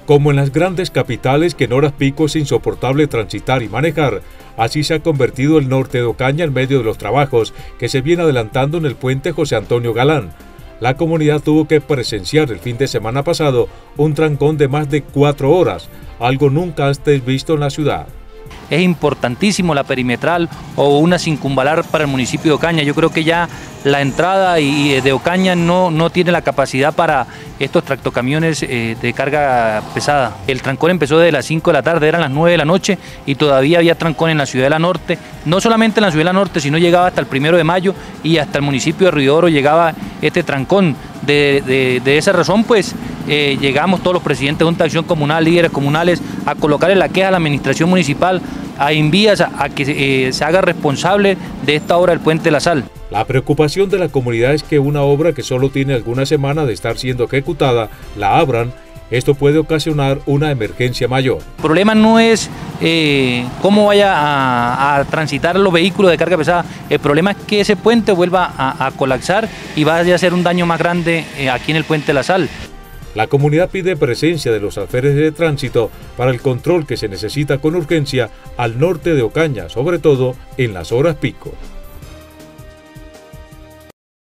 Como en las grandes capitales, que en horas pico es insoportable transitar y manejar, así se ha convertido el norte de Ocaña en medio de los trabajos que se vienen adelantando en el puente José Antonio Galán. La comunidad tuvo que presenciar el fin de semana pasado un trancón de más de 4 horas, algo nunca antes visto en la ciudad. Es importantísimo la perimetral o una circunvalar para el municipio de Ocaña. Yo creo que ya la entrada de Ocaña no tiene la capacidad para estos tractocamiones de carga pesada. El trancón empezó desde las 5 de la tarde, eran las 9 de la noche y todavía había trancón en la ciudad de La Norte. No solamente en la ciudad de La Norte, sino llegaba hasta el 1 de mayo y hasta el municipio de Río Oro llegaba este trancón. De esa razón, pues, llegamos todos los presidentes de Junta de Acción Comunal, líderes comunales, a colocarle la queja a la administración municipal, a Invías, a que se haga responsable de esta obra del Puente de la Sal. La preocupación de la comunidad es que una obra que solo tiene algunas semanas de estar siendo ejecutada, la abran. Esto puede ocasionar una emergencia mayor. El problema no es cómo vaya a transitar los vehículos de carga pesada. El problema es que ese puente vuelva a colapsar y vaya a hacer un daño más grande aquí en el Puente de la Sal. La comunidad pide presencia de los alférez de tránsito para el control que se necesita con urgencia al norte de Ocaña, sobre todo en las horas pico.